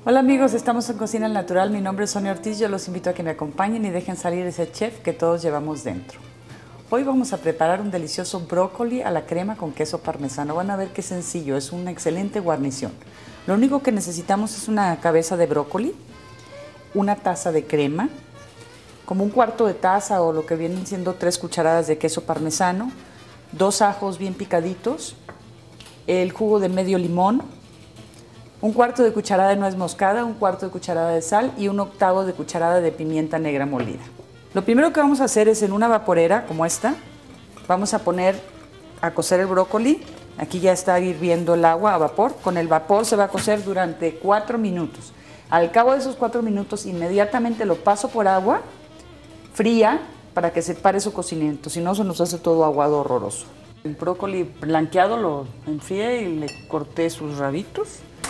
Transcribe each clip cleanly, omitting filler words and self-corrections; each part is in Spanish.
Hola amigos, estamos en Cocina al Natural. Mi nombre es Sonia Ortiz. Yo los invito a que me acompañen y dejen salir ese chef que todos llevamos dentro. Hoy vamos a preparar un delicioso brócoli a la crema con queso parmesano. Van a ver qué sencillo, es una excelente guarnición. Lo único que necesitamos es una cabeza de brócoli, una taza de crema, como un cuarto de taza o lo que vienen siendo 3 cucharadas de queso parmesano, 2 ajos bien picaditos, el jugo de medio limón, un cuarto de cucharada de nuez moscada, un cuarto de cucharada de sal y 1/8 de cucharada de pimienta negra molida. Lo primero que vamos a hacer es en una vaporera como esta, vamos a poner a cocer el brócoli. Aquí ya está hirviendo el agua a vapor. Con el vapor se va a cocer durante 4 minutos. Al cabo de esos 4 minutos inmediatamente lo paso por agua fría para que se pare su cocimiento, si no se nos hace todo aguado horroroso. El brócoli blanqueado lo enfrié y le corté sus rabitos.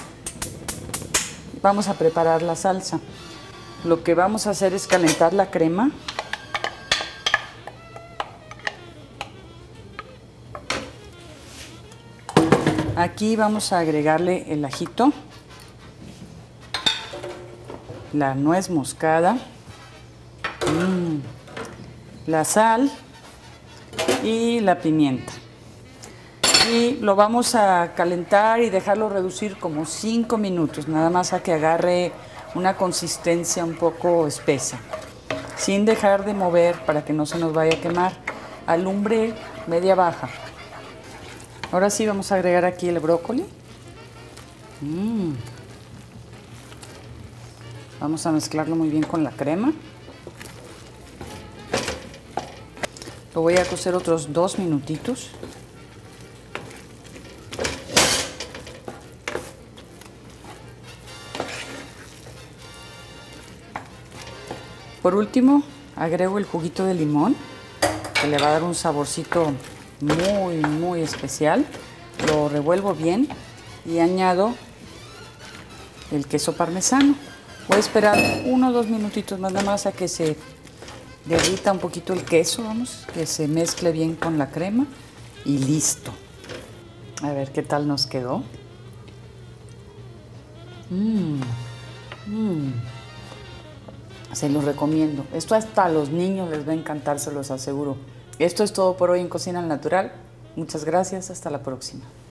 Vamos a preparar la salsa. Lo que vamos a hacer es calentar la crema. Aquí vamos a agregarle el ajito, la nuez moscada, la sal y la pimienta. Y lo vamos a calentar y dejarlo reducir como 5 minutos, nada más a que agarre una consistencia un poco espesa, sin dejar de mover para que no se nos vaya a quemar, a lumbre media baja. Ahora sí vamos a agregar aquí el brócoli. Vamos a mezclarlo muy bien con la crema. Lo voy a cocer otros 2 minutitos. Por último, agrego el juguito de limón, que le va a dar un saborcito muy especial. Lo revuelvo bien y añado el queso parmesano. Voy a esperar 1 o 2 minutitos nada más a que se derrita un poquito el queso, que se mezcle bien con la crema y listo. A ver qué tal nos quedó. Se los recomiendo. Esto hasta a los niños les va a encantar, se los aseguro. Esto es todo por hoy en Cocina al Natural. Muchas gracias. Hasta la próxima.